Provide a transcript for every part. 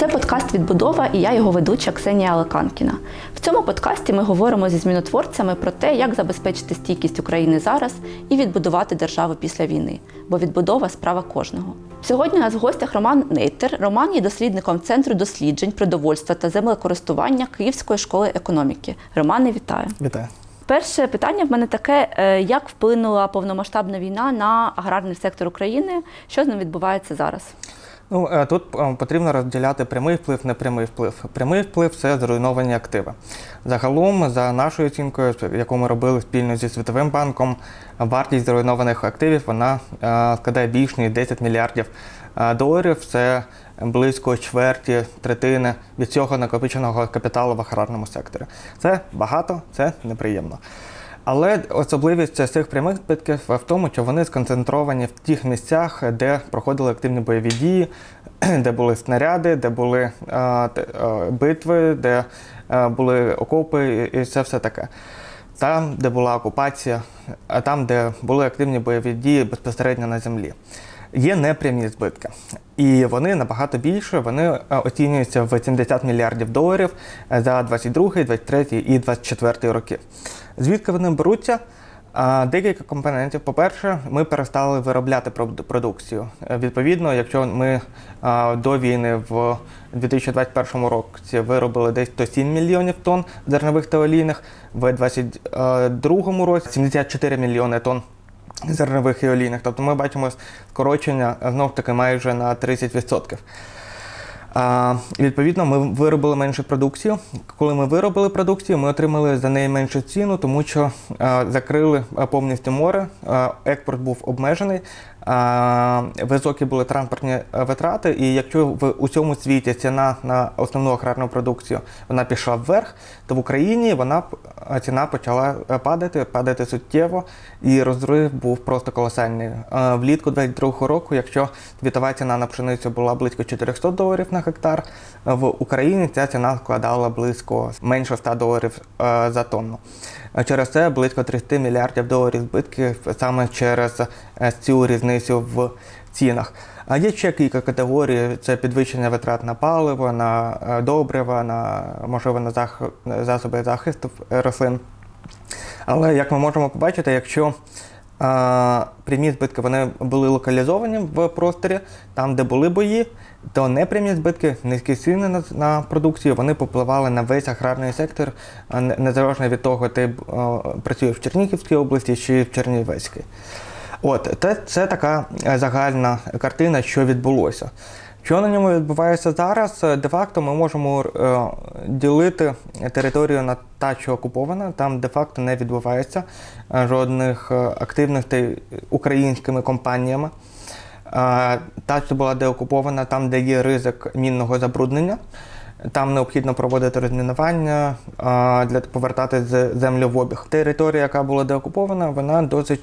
подкаст «Відбудова» і я його ведуча Ксенія Алеканкіна. В цьому подкасті ми говоримо зі змінотворцями про те, як забезпечити стійкість України зараз і відбудувати державу після війни. Бо відбудова – справа кожного. Сьогодні у нас в гостях Роман Нейтер. Роман є дослідником Центру досліджень продовольства та землекористування Київської школи економіки. Романе, вітаю. Вітаю. Перше питання в мене таке, як вплинула повномасштабна війна на аграрний сектор України? Що з ним відбувається зараз? Тут потрібно розділяти прямий вплив, непрямий вплив. Прямий вплив – це зруйновані активи. Загалом, за нашою оцінкою, яку ми робили спільно зі Світовим банком, вартість зруйнованих активів вона складає більш ніж 10 мільярдів доларів. Це близько чверті, третини від цього накопиченого капіталу в аграрному секторі. Це багато, це неприємно. Але особливість цих прямих збитків в тому, що вони сконцентровані в тих місцях, де проходили активні бойові дії, де були снаряди, де були битви, де були окопи і це все таке. Там, де була окупація, а там, де були активні бойові дії безпосередньо на землі. Є непрямі збитки. І вони набагато більше, вони оцінюються в 70 мільярдів доларів за 22, 23 і 24 роки. Звідки вони беруться? Декілька компонентів. По-перше, ми перестали виробляти продукцію. Відповідно, якщо ми до війни в 2021 році виробили десь 107 мільйонів тонн зернових та олійних, в 2022 році 74 мільйони тонн зернових і олійних. Тобто ми бачимо скорочення знов-таки майже на 30%. Відповідно, ми виробили менше продукцію. Коли ми виробили продукцію, ми отримали за неї меншу ціну, тому що закрили повністю море, експорт був обмежений, високі були транспортні витрати, і якщо в усьому світі ціна на основну аграрну продукцію вона пішла вверх, то в Україні ціна почала падати суттєво, і розрив був просто колосальний. Влітку 2022 року, якщо світова ціна на пшеницю була близько 400 доларів на гектар, в Україні ця ціна складала близько менше 100 доларів за тонну. Через це близько 30 мільярдів доларів збитків саме через цю різницю в цінах. А є ще кілька категорій, це підвищення витрат на паливо, на добрива, можливо, на засоби захисту рослин. Але, як ми можемо побачити, якщо прямі збитки вони були локалізовані в просторі, там, де були бої, то непрямі збитки, низькі ціни на продукцію, вони попливали на весь аграрний сектор, незалежно від того, ти працюєш в Чернігівській області чи в Чернівецькій. Це така загальна картина, що відбулося. Що на ньому відбувається зараз? Де-факто ми можемо ділити територію на та, що окупована, там де-факто не відбувається жодних активностей українськими компаніями. Та, що була деокупована, там, де є ризик мінного забруднення, там необхідно проводити розмінування, для повертати землю в обіг. Територія, яка була деокупована, вона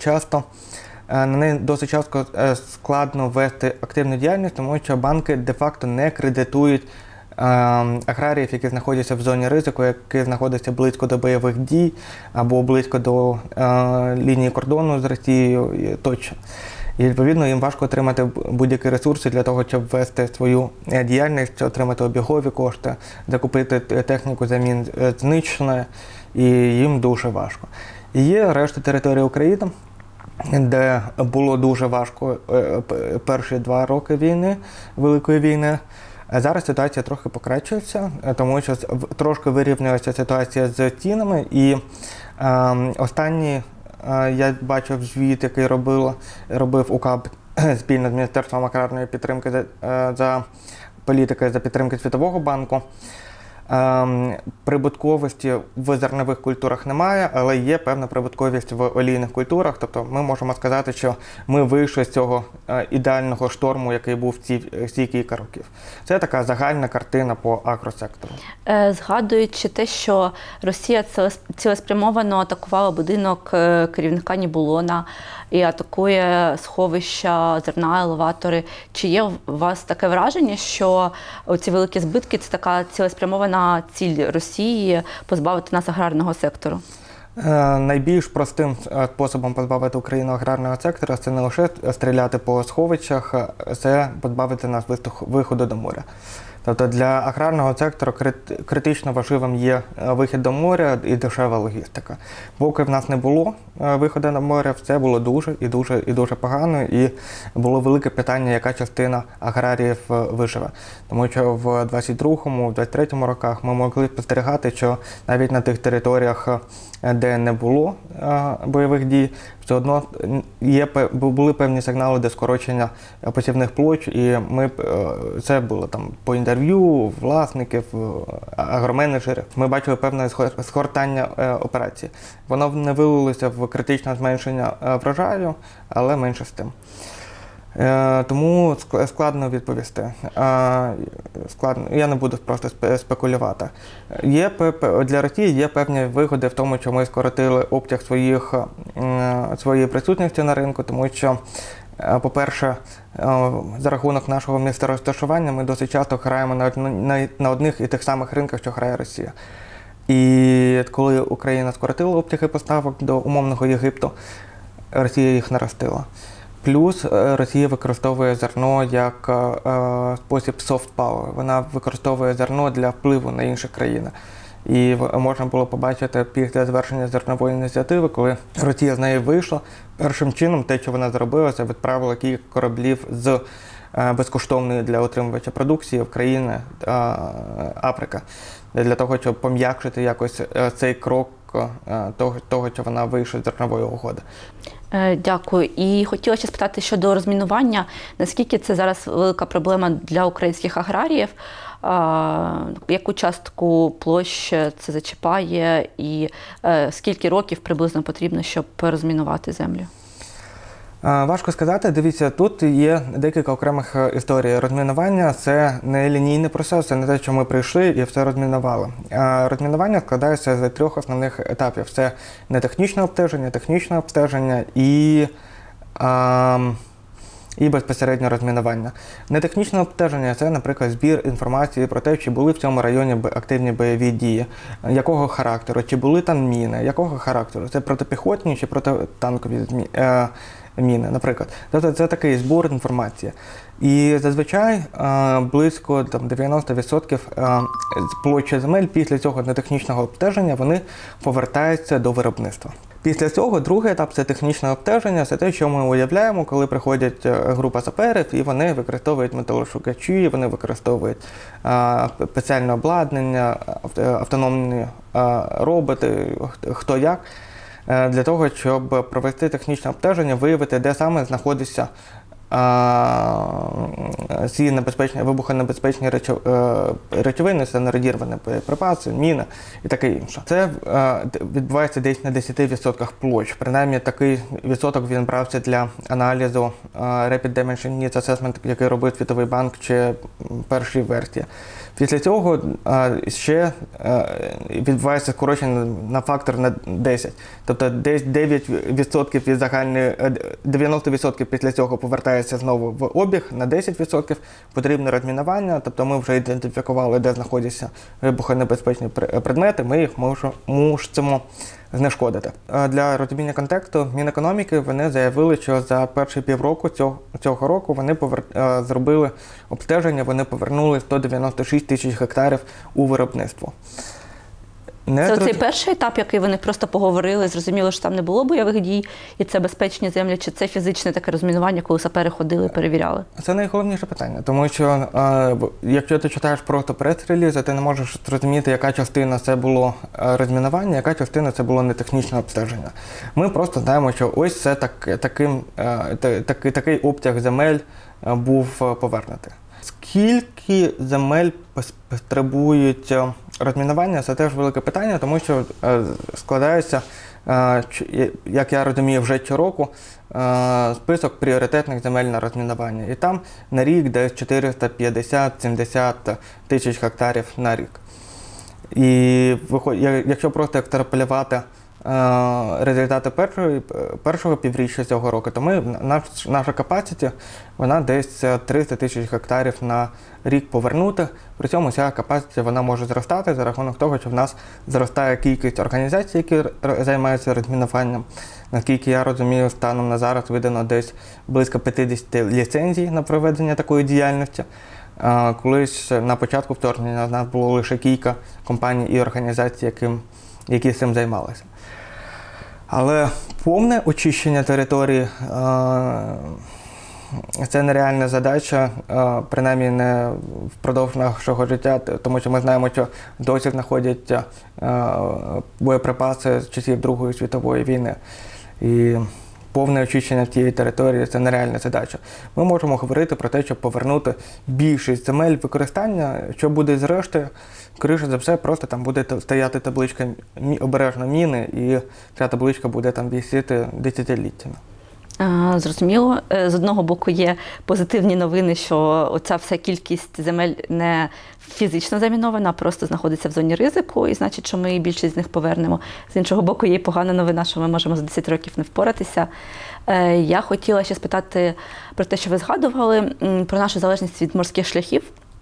на неї досить часто складно вести активну діяльність, тому що банки де-факто не кредитують аграріїв, які знаходяться в зоні ризику, які знаходяться близько до бойових дій або близько до лінії кордону з Росією тощо. І, відповідно, їм важко отримати будь-які ресурси для того, щоб вести свою діяльність, отримати обігові кошти, закупити техніку замін знищеної, і їм дуже важко. І є решта території України, де було дуже важко перші 2 роки війни, Великої війни. Зараз ситуація трохи покращується, тому що трошки вирівнюється ситуація з цінами. І останній, я бачив звіт, який робив УКАБ спільно з Міністерством аграрної підтримки за політики за підтримки Світового банку. Прибутковості в зернових культурах немає, але є певна прибутковість в олійних культурах. Тобто ми можемо сказати, що ми вийшли з цього ідеального шторму, який був ці кілька років. Це така загальна картина по агросектору. Згадуючи те, що Росія цілеспрямовано атакувала будинок керівника Нібулона і атакує сховища зерна, елеватори, чи є у вас таке враження, що ці великі збитки – це така цілеспрямована ціль Росії позбавити нас аграрного сектору? Найбільш простим способом позбавити Україну аграрного сектора – це не лише стріляти по сховищах, це позбавити нас виходу до моря. Тобто для аграрного сектору критично важливим є вихід до моря і дешева логістика. Поки в нас не було виходу на море, все було дуже погано, і було велике питання, яка частина аграріїв виживе. Тому що в 22-му, в 23-му роках ми могли спостерігати, що навіть на тих територіях, де не було бойових дій, все одно були певні сигнали до скорочення посівних площ, і це було там по інтерв'ю власників, агроменеджерів. Ми бачили певне згортання операції. Воно не вилилося в критичне зменшення врожаю, але менше з тим. Тому складно відповісти. Я не буду просто спекулювати. Для Росії є певні вигоди в тому, що ми скоротили обсяг своєї присутності на ринку, тому що, по-перше, за рахунок нашого місця розташування ми досить часто граємо на одних і тих самих ринках, що грає Росія. І коли Україна скоротила обсяги поставок до умовного Єгипту, Росія їх наростила. Плюс Росія використовує зерно як спосіб soft power. Вона використовує зерно для впливу на інші країни. І можна було побачити після завершення зернової ініціативи, коли Росія з неї вийшла, першим чином те, що вона зробила, це відправила кілька кораблів з безкоштовної для отримувача продукції в країни Африки, для того, щоб пом'якшити якось цей крок того, що вона вийшла з зернової угоди. Дякую. І хотіла ще спитати щодо розмінування. Наскільки це зараз велика проблема для українських аграріїв? Яку частку площ це зачіпає і скільки років приблизно потрібно, щоб розмінувати землю? Важко сказати. Дивіться, тут є декілька окремих історій. Розмінування – це не лінійний процес, це не те, що ми прийшли і все розмінували. Розмінування складається з 3 основних етапів. Це нетехнічне обстеження і безпосередньо розмінування. Нетехнічне обстеження – це, наприклад, збір інформації про те, чи були в цьому районі активні бойові дії, якого характеру, чи були там міни, якого характеру. Це протипіхотні чи протитанкові міни, наприклад. Тобто це такий збір інформації. І зазвичай близько 90% площі земель після цього нетехнічного обстеження вони повертаються до виробництва. Після цього другий етап – це технічне обстеження, це те, що ми уявляємо, коли приходять група саперів і вони використовують металошукачі, вони використовують спеціальне обладнання, автономні роботи, хто як, для того, щоб провести технічне обстеження, виявити, де саме знаходяться ці вибухонебезпечні речовини, це нерозірвані боєприпаси, міни і таке інше. Це відбувається десь на 10% площ. Принаймні такий відсоток він брався для аналізу Rapid Damage Needs Assessment, який робив Світовий банк чи перші версії. Після цього ще відбувається скорочення на фактор на 10. Тобто десь 9% від загальної, 90% після цього повертається знову в обіг, на 10% потрібне розмінування, тобто ми вже ідентифікували, де знаходяться вибухонебезпечні предмети, ми їх мусимо знешкодити. Для розуміння контексту Мінекономіки вони заявили, що за перші півроку цього року вони зробили обстеження, вони повернули 196 тисяч гектарів у виробництво. Це цей перший етап, який вони просто поговорили, зрозуміло, що там не було бойових дій, і це безпечні землі, чи це фізичне таке розмінування, коли сапери ходили і перевіряли? Це найголовніше питання, тому що якщо ти читаєш просто прес-релізи, ти не можеш зрозуміти, яка частина це було розмінування, яка частина це було нетехнічне обстеження. Ми просто знаємо, що ось це такий обтяг земель був повернутий. Скільки земель потребують розмінування, це теж велике питання, тому що складається, як я розумію, вже щороку список пріоритетних земель на розмінування. І там на рік десь 450-70 тисяч гектарів на рік. І якщо просто екстраполювати результати першого півріччя цього року, то наша capacity, вона десь 300 тисяч гектарів на рік повернути. При цьому ця capacity, вона може зростати за рахунок того, що в нас зростає кількість організацій, які займаються розмінуванням. Наскільки я розумію, станом на зараз видано десь близько 50 ліцензій на проведення такої діяльності. Колись на початку вторгнення у нас було лише кілька компаній і організацій, які цим займалися. Але повне очищення території це нереальна задача, принаймні не впродовж нашого життя, тому що ми знаємо, що досі знаходяться боєприпаси з часів Другої світової війни. І повне очищення тієї території – це нереальна задача. Ми можемо говорити про те, щоб повернути більшість земель використання, що буде зрештою, скоріше за все, просто там буде стояти табличка «Обережно міни», і ця табличка буде там висіти десятиліттями. Зрозуміло. З одного боку є позитивні новини, що оця вся кількість земель не фізично замінована, а просто знаходиться в зоні ризику, і значить, що ми більшість з них повернемо. З іншого боку, є і погана новина, що ми можемо за 10 років не впоратися. Я хотіла ще спитати про те, що ви згадували, про нашу залежність від морських шляхів.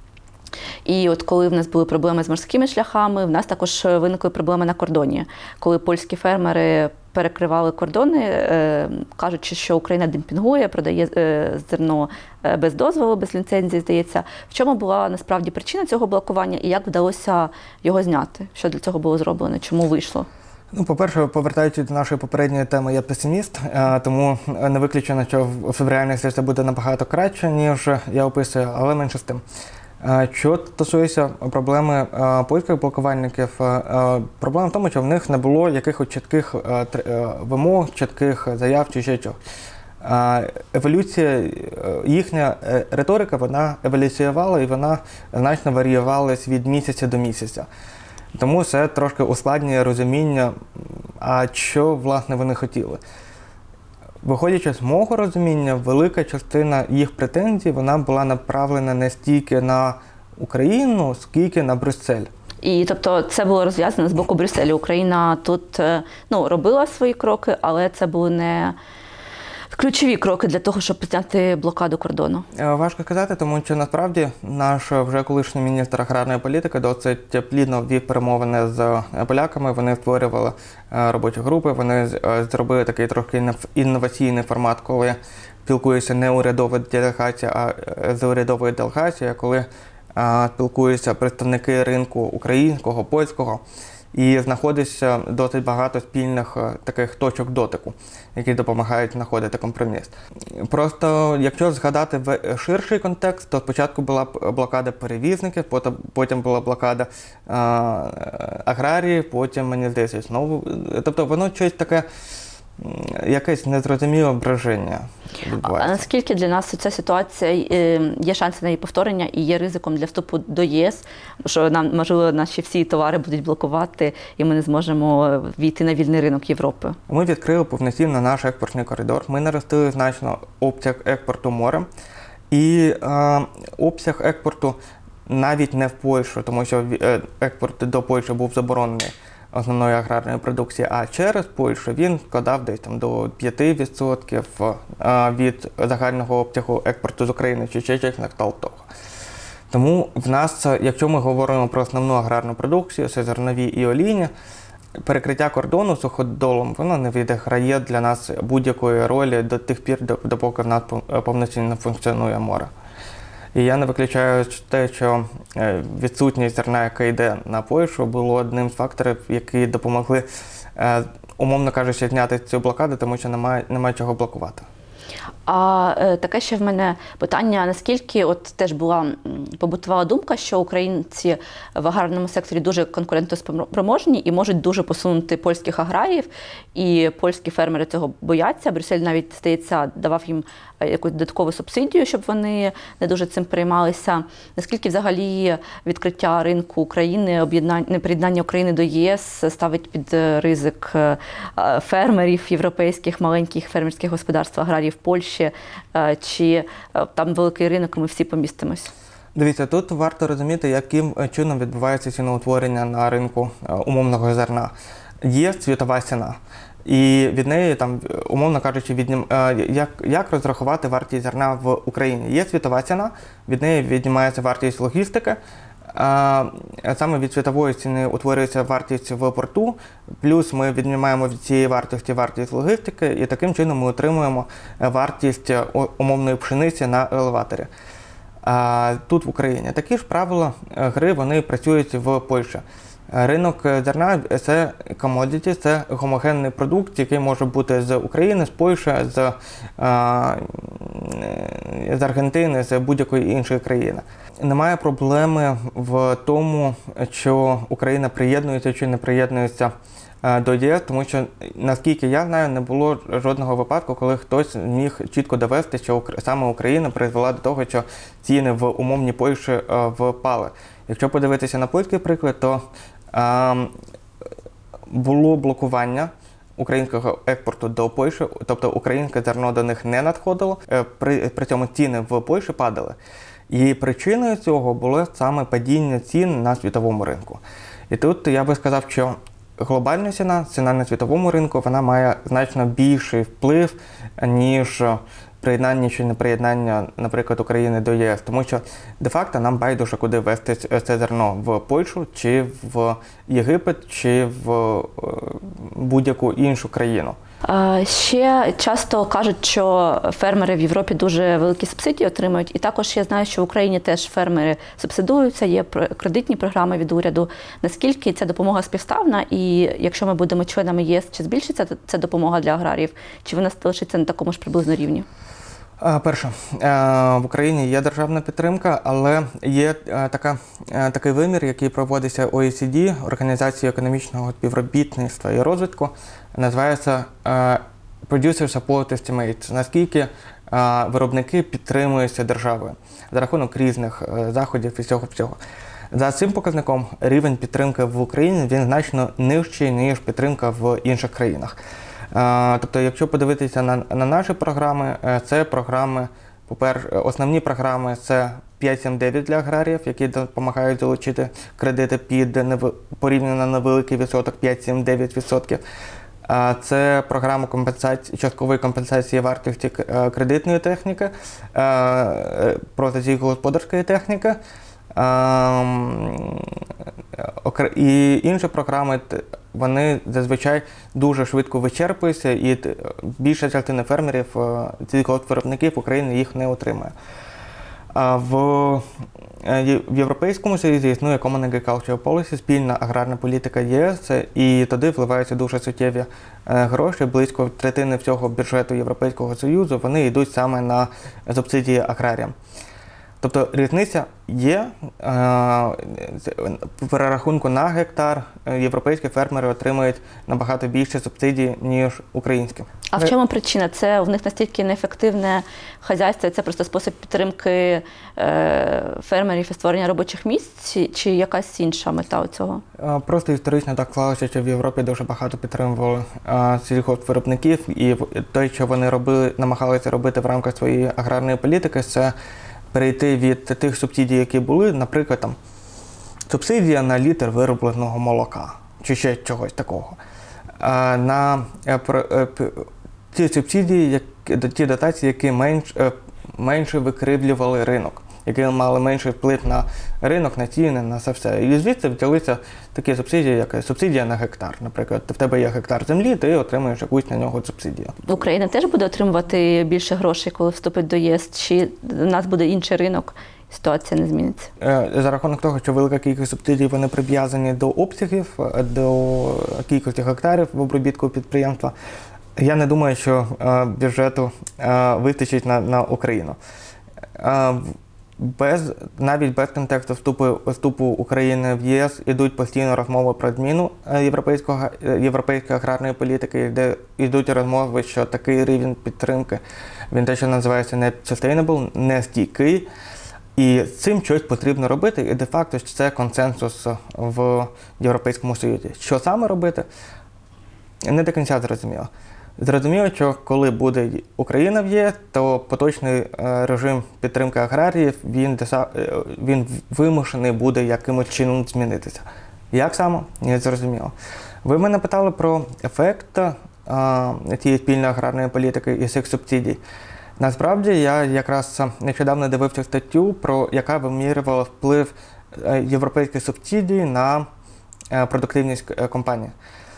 І от коли в нас були проблеми з морськими шляхами, в нас також виникли проблеми на кордоні. Коли польські фермери перекривали кордони, кажучи, що Україна демпінгує, продає зерно без дозволу, без ліцензії, здається. В чому була насправді причина цього блокування і як вдалося його зняти? Що для цього було зроблено? Чому вийшло? Ну, по-перше, повертаючись до нашої попередньої теми, я песиміст, тому не виключено, що в реальності це буде набагато краще, ніж я описую, але менше з тим. Що стосується проблеми польських блокувальників, проблема в тому, що в них не було якихось чітких вимог, чітких заяв чи ще чого. Еволюція, їхня риторика, вона еволюціювала і вона значно варіювалась від місяця до місяця. Тому це трошки ускладнює розуміння, а що, власне, вони хотіли. Виходячи з мого розуміння, велика частина їх претензій, вона була направлена не стільки на Україну, скільки на Брюссель. І, тобто, це було розв'язано з боку Брюсселю. Україна тут, робила свої кроки, але це були не ключові кроки для того, щоб зняти блокаду кордону. Важко сказати, тому що насправді наш вже колишній міністр аграрної політики досить плідно вів перемовини з поляками. Вони створювали робочі групи, вони зробили такий трохи інноваційний формат, коли спілкується не урядова делегація, а з урядовою делегацією, коли спілкуються представники ринку українського, польського. І знаходиться досить багато спільних таких точок дотику, які допомагають знаходити компроміс. Просто, якщо згадати ширший контекст, то спочатку була блокада перевізників, потім була блокада аграріїв, потім, мені здається, знову. Тобто воно щось таке, якесь незрозуміле враження відбувається. А наскільки для нас ця ситуація, є шанси на її повторення і є ризиком для вступу до ЄС, що нам, можливо, наші всі товари будуть блокувати і ми не зможемо війти на вільний ринок Європи? Ми відкрили повноцінно наш експортний коридор, ми наростили значно обсяг експорту морем і обсяг експорту навіть не в Польщу, тому що експорт до Польщі був заборонений основної аграрної продукції, а через Польщу він складав десь там до 5% від загального обсягу експорту з України чи ще щось на кшталт того. Тому в нас, якщо ми говоримо про основну аграрну продукцію, це зернові і олійні, перекриття кордону суходолом, воно не відіграє для нас будь-якої ролі до тих пір, допоки в нас повноцінно функціонує море. І я не виключаю те, що відсутність зерна, яке йде на Польщу, було одним з факторів, які допомогли, умовно кажучи, зняти цю блокаду, тому що немає чого блокувати. А таке ще в мене питання, наскільки от теж була побутувала думка, що українці в аграрному секторі дуже конкурентоспроможні і можуть дуже посунути польських аграріїв, і польські фермери цього бояться. Брюссель навіть, здається, давав їм якусь додаткову субсидію, щоб вони не дуже цим переймалися. Наскільки взагалі відкриття ринку України, приєднання України до ЄС ставить під ризик фермерів європейських, маленьких фермерських господарств, аграріїв Польщі, чи там великий ринок, і ми всі помістимось? Дивіться, тут варто розуміти, яким чином відбувається ціноутворення на ринку умовного зерна. Є світова ціна. І від неї, там, умовно кажучи, як розрахувати вартість зерна в Україні. Є світова ціна, від неї віднімається вартість логістики, саме від світової ціни утворюється вартість в порту, плюс ми віднімаємо від цієї вартості вартість логістики, і таким чином ми отримуємо вартість умовної пшениці на елеваторі. тут в Україні. Такі ж правила гри вони працюють в Польщі. Ринок зерна – це commodity, це гомогенний продукт, який може бути з України, з Польщі, з Аргентини, з будь-якої іншої країни. Немає проблеми в тому, що Україна приєднується чи не приєднується до ЄС, тому що, наскільки я знаю, не було жодного випадку, коли хтось міг чітко довести, що саме Україна призвела до того, що ціни в умовній Польщі впали. Якщо подивитися на польський приклад, то було блокування українського експорту до Польщі, тобто українське зерно до них не надходило, при цьому ціни в Польщі падали. І причиною цього було саме падіння цін на світовому ринку. І тут я би сказав, що глобальна ціна на світовому ринку, вона має значно більший вплив, ніж приєднання чи неприєднання, наприклад, України до ЄС. Тому що, де-факто, нам байдуже, куди везти це зерно – в Польщу, чи в Єгипет, чи в будь-яку іншу країну. Ще часто кажуть, що фермери в Європі дуже великі субсидії отримують. І також я знаю, що в Україні теж фермери субсидуються, є кредитні програми від уряду. Наскільки ця допомога співставна? І якщо ми будемо членами єС, чи збільшиться ця допомога для аграріїв? Чи вона залишиться на такому ж приблизно рівні? Перше, в Україні є державна підтримка, але є такий вимір, який проводиться OECD, Організацією економічного співробітництва і розвитку, називається Producer Support Estimates, наскільки виробники підтримуються державою за рахунок різних заходів і всього. За цим показником рівень підтримки в Україні він значно нижчий, ніж підтримка в інших країнах. Тобто, якщо подивитися на наші програми, це програми, по-перше, основні програми – це 5.7.9 для аграріїв, які допомагають залучити кредити під порівняно невеликий відсоток, 5-7-9%. Це програма часткової компенсації вартості кредитної техніки, протизійськогосподарської техніки. І інші програми, вони зазвичай дуже швидко вичерпуються, і більша частина фермерів, сільгоспвиробників України їх не отримує. В Європейському Союзі існує Common Agricultural Policy, спільна аграрна політика ЄС, і туди вливаються дуже суттєві гроші, близько третини всього бюджету Європейського Союзу, вони йдуть саме на субсидії аграріям. Тобто різниця є, в перерахунку на гектар європейські фермери отримують набагато більше субсидій, ніж українські. А в чому причина? Це в них настільки неефективне хазяйство, це просто спосіб підтримки фермерів і створення робочих місць, чи якась інша мета цього? Просто історично так склалося, що в Європі дуже багато підтримували сільгоспвиробників, і те, що вони намагалися робити в рамках своєї аграрної політики, це перейти від тих субсидій, які були, наприклад, там, субсидія на літр виробленого молока, чи ще чогось такого. На ті субсидії, ті дотації, які менше викривлювали ринок, які мали менший вплив на ринок, на ціни, на все. І звідси взялися такі субсидії, як субсидія на гектар. Наприклад, в тебе є гектар землі, ти отримуєш якусь на нього субсидію. Україна теж буде отримувати більше грошей, коли вступить до ЄС, чи у нас буде інший ринок, ситуація не зміниться? За рахунок того, що велика кількість субсидій, вони прив'язані до обсягів, до кількості гектарів в обробітку підприємства, я не думаю, що бюджету вистачить на Україну. Навіть без контексту вступу України в ЄС йдуть постійно розмови про зміну європейської аграрної політики, де йдуть розмови, що такий рівень підтримки, він те, що називається не sustainable, не стійкий. І з цим щось потрібно робити, і де-факто це консенсус в Європейському Союзі. Що саме робити, не до кінця зрозуміло. Зрозуміло, що коли буде Україна в ЄС, то поточний режим підтримки аграріїв, він вимушений буде якимось чином змінитися. Як саме? Не зрозуміло. Ви мене питали про ефект цієї спільної аграрної політики і цих субсидій. Насправді, я якраз нещодавно дивився статтю, яка вимірювала вплив європейських субсидій на продуктивність компаній.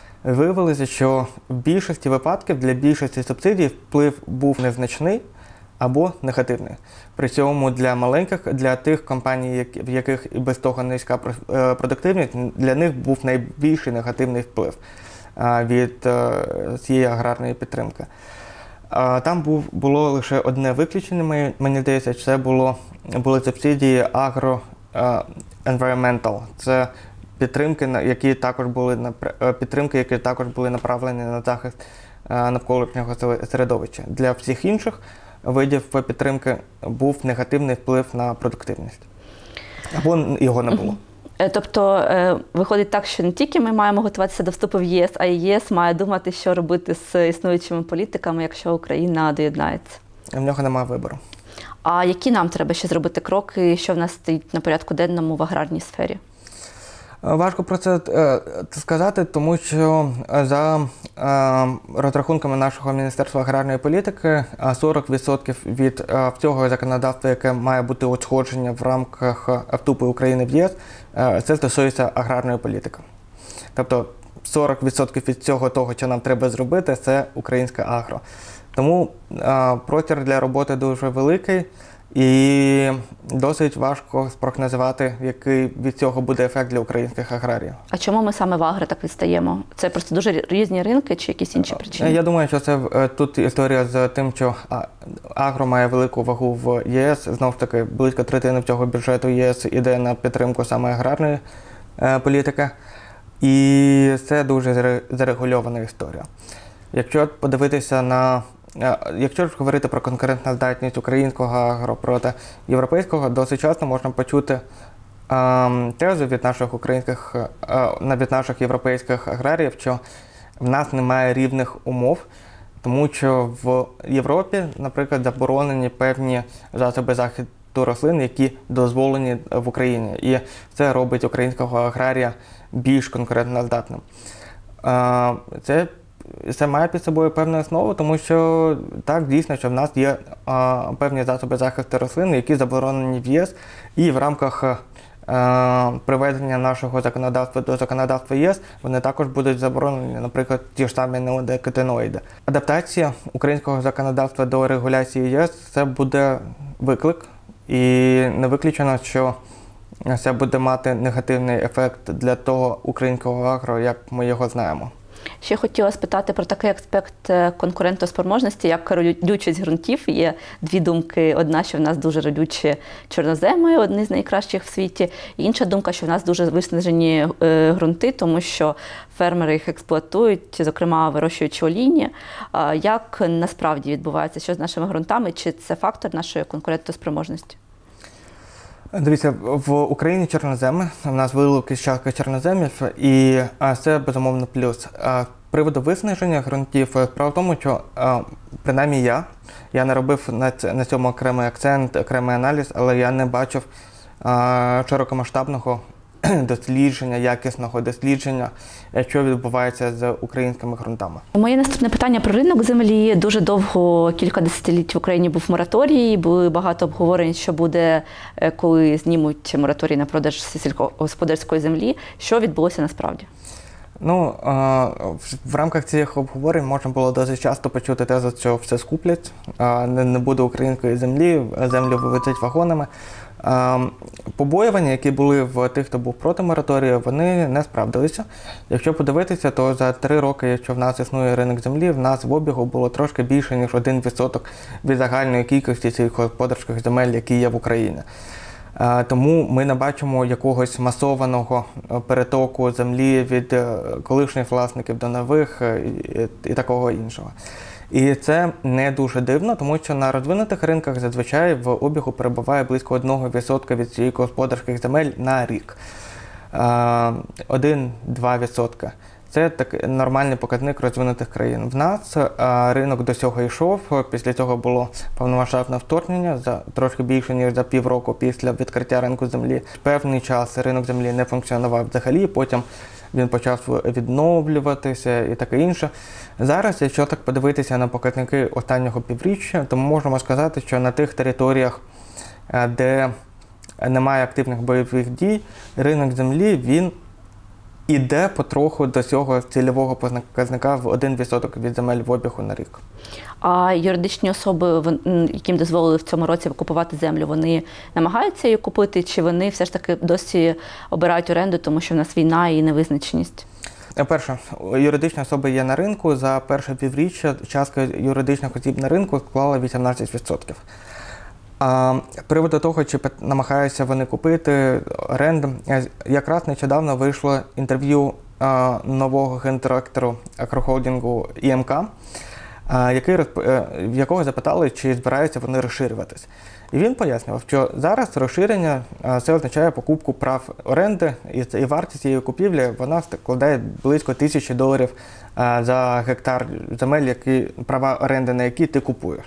Виявилося, що в більшості випадків для більшості субсидій вплив був незначний, або негативний. При цьому для маленьких, для тих компаній, в яких і без того низька продуктивність, для них був найбільший негативний вплив від цієї аграрної підтримки. Там було лише одне виключення, мені здається, це були субсидії agro-environmental. Це підтримки, які також були направлені на захист навколишнього середовища. Для всіх інших видів підтримки був негативний вплив на продуктивність. Або його не було. Тобто виходить так, що не тільки ми маємо готуватися до вступу в ЄС, а й ЄС має думати, що робити з існуючими політиками, якщо Україна доєднається. В нього немає вибору. А які нам треба ще зробити кроки, що в нас стоїть на порядку денному в аграрній сфері? Важко про це сказати, тому що за розрахунками нашого Міністерства аграрної політики 40% від всього законодавства, яке має бути узгодження в рамках вступу України в ЄС, це стосується аграрної політики. Тобто 40% від всього того, що нам треба зробити, це українське агро. Тому простір для роботи дуже великий. І досить важко спрогнозувати, який від цього буде ефект для українських аграріїв. А чому ми саме в агро так відстаємо? Це просто дуже різні ринки чи якісь інші причини? Я думаю, що це тут історія з тим, що агро має велику вагу в ЄС. Знову ж таки, близько третини цього бюджету ЄС іде на підтримку саме аграрної політики. І це дуже зарегульована історія. Якщо подивитися якщо ж говорити про конкурентну здатність українського агро проти європейського, досить часто можна почути тезу від наших європейських аграріїв, що в нас немає рівних умов, тому що в Європі, наприклад, заборонені певні засоби захисту рослин, які дозволені в Україні. І це робить українського аграрія більш конкурентоздатним. Це має під собою певну основу, тому що так, дійсно, що в нас є певні засоби захисту рослин, які заборонені в ЄС, і в рамках приведення нашого законодавства до законодавства єс, вони також будуть заборонені, наприклад, ті ж самі неоникотиноїди. Адаптація українського законодавства до регуляції ЄС – це буде виклик, і не виключено, що це буде мати негативний ефект для того українського агро, як ми його знаємо. Ще хотіла спитати про такий аспект конкурентоспроможності, як родючість ґрунтів. Є дві думки. Одна, що в нас дуже родючі чорноземи, одні з найкращих в світі. І інша думка, що в нас дуже виснажені ґрунти, тому що фермери їх експлуатують, зокрема вирощуючи олійні. Як насправді відбувається, що з нашими ґрунтами? Чи це фактор нашої конкурентоспроможності? Дивіться, в Україні чорноземи, у нас велика частка чорноземів, і це, безумовно, плюс. З приводу виснаження ґрунтів, справа в тому, що, принаймні я не робив на цьому окремий акцент, окремий аналіз, але я не бачив широкомасштабного дослідження, якісного дослідження, що відбувається з українськими ґрунтами. Моє наступне питання про ринок землі. Дуже довго, кілька десятиліть в Україні був мораторій, були багато обговорень, що буде, коли знімуть мораторій на продаж сільськогосподарської землі. Що відбулося насправді? В рамках цих обговорень можна було досить часто почути тезу, що все скуплять, не буде української землі, землю вивезуть вагонами. Побоювання, які були в тих, хто був проти мораторію, вони не справдилися. Якщо подивитися, то за 3 роки, якщо в нас існує ринок землі, в нас в обігу було трошки більше, ніж 1% від загальної кількості сільськогосподарських земель, які є в Україні. Тому ми не бачимо якогось масованого перетоку землі від колишніх власників до нових і такого іншого. І це не дуже дивно, тому що на розвинутих ринках зазвичай в обігу перебуває близько 1% від сільськогосподарських земель на рік. 1-2%. Це такий нормальний показник розвинутих країн. В нас ринок до цього йшов, після цього було повномасштабне вторгнення, за трошки більше, ніж за півроку після відкриття ринку землі. Певний час ринок землі не функціонував взагалі, потім він почав відновлюватися і таке інше. Зараз, якщо так подивитися на показники останнього півріччя, то ми можемо сказати, що на тих територіях, де немає активних бойових дій, ринок землі, він іде потроху до цього цільового показника в 1% від земель в обігу на рік. А юридичні особи, яким дозволили в цьому році купувати землю, вони намагаються її купити, чи вони все ж таки досі обирають оренду, тому що в нас війна і невизначеність? Перше, юридичні особи є на ринку. За перше півріччя частка юридичних осіб на ринку склала 18%. З приводу того, чи намагаються вони купити оренду, якраз нещодавно вийшло інтерв'ю нового гендиректора агрохолдингу ІМК, в якого запитали, чи збираються вони розширюватись. І він пояснював, що зараз розширення це означає покупку прав оренди, і вартість цієї купівлі вона складає близько $1000 за гектар земель, права оренди на які ти купуєш.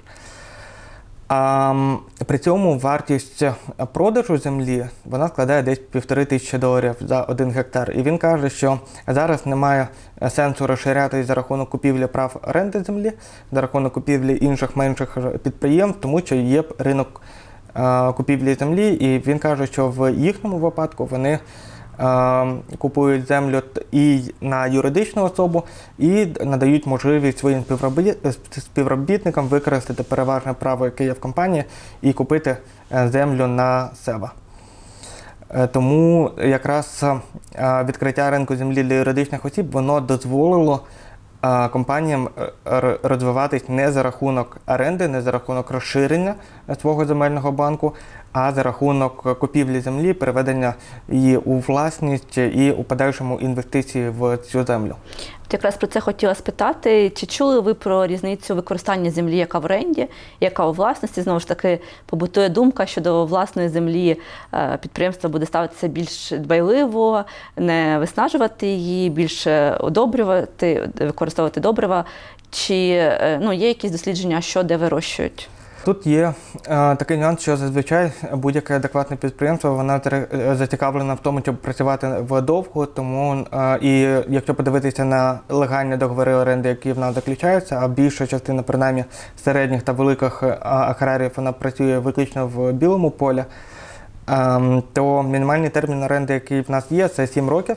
При цьому вартість продажу землі вона складає десь $1500 за 1 гектар. І він каже, що зараз немає сенсу розширяти за рахунок купівлі прав оренди землі, за рахунок купівлі інших менших підприємств, тому що є ринок купівлі землі, і він каже, що в їхньому випадку вони купують землю і на юридичну особу, і надають можливість своїм співробітникам використати переважне право, яке є в компанії, і купити землю на себе. Тому якраз відкриття ринку землі для юридичних осіб, воно дозволило компаніям розвиватись не за рахунок оренди, не за рахунок розширення свого земельного банку, а за рахунок купівлі землі, переведення її у власність і у подальшому інвестиції в цю землю. От якраз про це хотіла спитати. Чи чули ви про різницю використання землі, яка в оренді, яка у власності? Знову ж таки, побутує думка, що до власної землі підприємство буде ставитися більш дбайливо, не виснажувати її, більше удобрювати, використовувати добрива. Чи є якісь дослідження, що де вирощують? Тут є такий нюанс, що зазвичай будь-яке адекватне підприємство, воно зацікавлено в тому, щоб працювати вдовго, тому і якщо подивитися на легальні договори оренди, які в нас заключаються, а більша частина, принаймні, середніх та великих аграріїв, вона працює виключно в білому полі, то мінімальний термін оренди, який в нас є, це 7 років.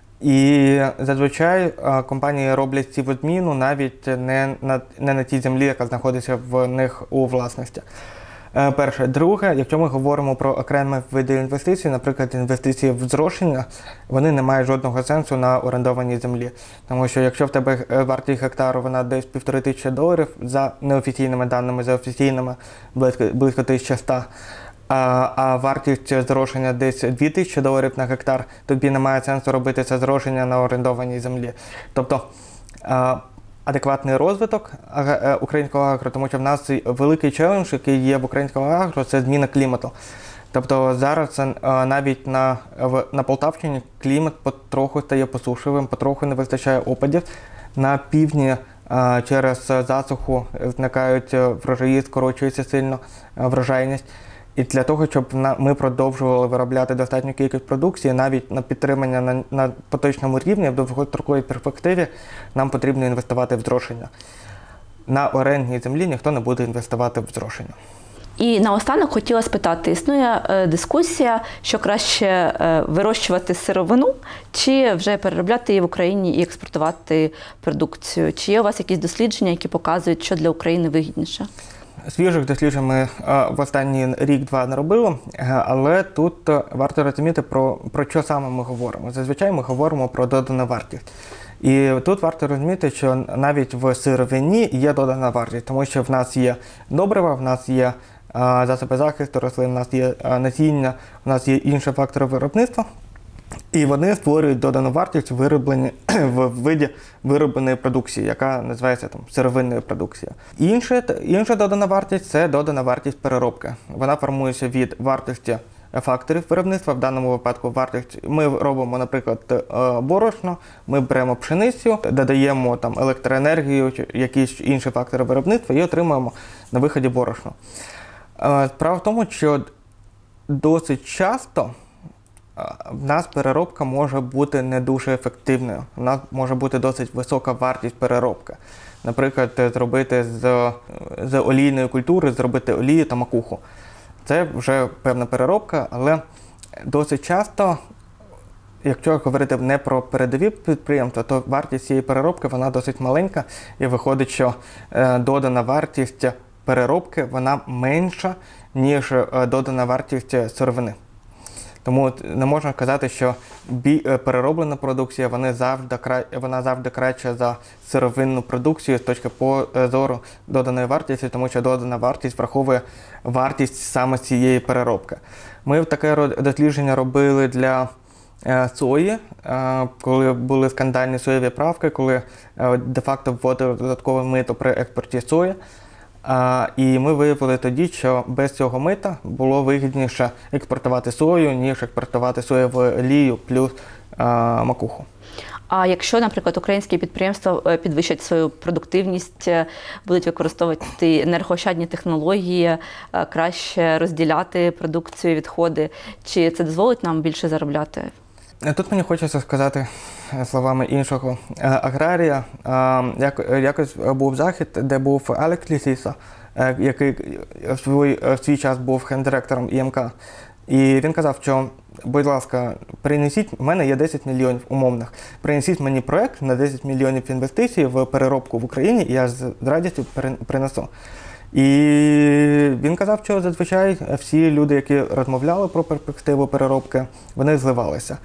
І зазвичай компанії роблять цю зміну навіть не на тій землі, яка знаходиться в них у власності. Перше. Друге, якщо ми говоримо про окремі види інвестицій, наприклад, інвестиції в зрошення, вони не мають жодного сенсу на орендованій землі. Тому що якщо в тебе вартість гектару, вона десь $1500, за неофіційними даними, за офіційними близько 1100, а вартість зрошення десь $2000 на гектар, тобі немає сенсу робити це зрошення на орендованій землі. Тобто адекватний розвиток українського агро, тому що в нас великий челендж, який є в українського агро, це зміна клімату. Тобто зараз навіть на Полтавщині клімат потроху стає посушливим, потроху не вистачає опадів. На півдні через засуху зникають врожаї, скорочується сильно врожайність. І для того, щоб ми продовжували виробляти достатню кількість продукції, навіть на підтримання на поточному рівні, в довгостроковій перспективі, нам потрібно інвестувати в зрошення. На орендній землі ніхто не буде інвестувати в зрошення. І наостанок хотіла спитати, існує дискусія, що краще вирощувати сировину, чи вже переробляти її в Україні і експортувати продукцію? Чи є у вас якісь дослідження, які показують, що для України вигідніше? Свіжих досліджень ми в останній рік-два не робили, але тут варто розуміти, про що саме ми говоримо. Зазвичай ми говоримо про додану вартість. І тут варто розуміти, що навіть в сировині є додана вартість, тому що в нас є добрива, в нас є засоби захисту рослин, в нас є насіння, в нас є інші фактори виробництва. І вони створюють додану вартість в виді виробленої продукції, яка називається сировинною продукцією. Інша додана вартість – це додана вартість переробки. Вона формується від вартості факторів виробництва. В даному випадку ми робимо, наприклад, борошно, ми беремо пшеницю, додаємо електроенергію, якісь інші фактори виробництва і отримуємо на виході борошно. Справа в тому, що досить часто в нас переробка може бути не дуже ефективною. У нас може бути досить висока вартість переробки. Наприклад, зробити з олійної культури, зробити олію та макуху. Це вже певна переробка, але досить часто якщо говорити не про передові підприємства, то вартість цієї переробки вона досить маленька, і виходить, що додана вартість переробки вона менша, ніж додана вартість сировини. Тому не можна казати, що перероблена продукція вона завжди краща за сировинну продукцію з точки зору доданої вартості, тому що додана вартість враховує вартість саме цієї переробки. Ми таке дослідження робили для сої, коли були скандальні соєві правки, коли де-факто вводили додаткове мито при експорті сої. І ми виявили тоді, що без цього мита було вигідніше експортувати сою, ніж експортувати соєву олію плюс макуху. А якщо, наприклад, українські підприємства підвищать свою продуктивність, будуть використовувати енергоощадні технології, краще розділяти продукцію, відходи, чи це дозволить нам більше заробляти? Тут мені хочеться сказати словами іншого аграрія. Якось був захід, де був Алекс Лісіса, який в свій час був гендиректором ІМК. І він казав, що, будь ласка, принесіть, у мене є 10 мільйонів умовних, принесіть мені проєкт на 10 мільйонів інвестицій в переробку в Україні, і я з радістю принесу. І він казав, що зазвичай всі люди, які розмовляли про перспективу переробки, вони зливалися.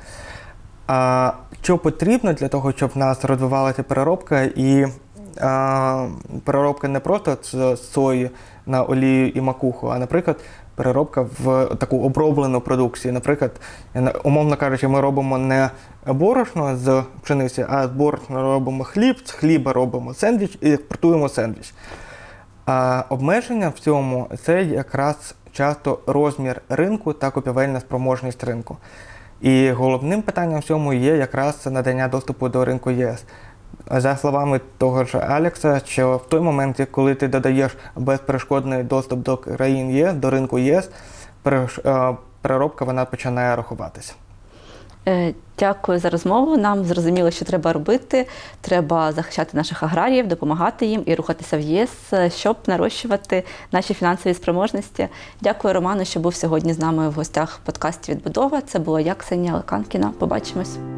А що потрібно для того, щоб в нас розвивалася переробка, і переробка не просто з сої на олію і макуху, а, наприклад, переробка в таку оброблену продукцію. Наприклад, умовно кажучи, ми робимо не борошно з пшениці, а з борошна робимо хліб, з хліба робимо сендвіч і експортуємо сендвіч. А обмеження в цьому – це якраз часто розмір ринку та купівельна спроможність ринку. І головним питанням в цьому є якраз надання доступу до ринку ЄС. За словами того ж Алекса, що в той момент, коли ти додаєш безперешкодний доступ до країн ЄС, до ринку ЄС, переробка вона починає рахуватися. Дякую за розмову. Нам зрозуміло, що треба робити. Треба захищати наших аграріїв, допомагати їм і рухатися в ЄС, щоб нарощувати наші фінансові спроможності. Дякую, Роману, що був сьогодні з нами в гостях в подкасті «Відбудова». Це була я, Ксенія Алеканкіна. Побачимось.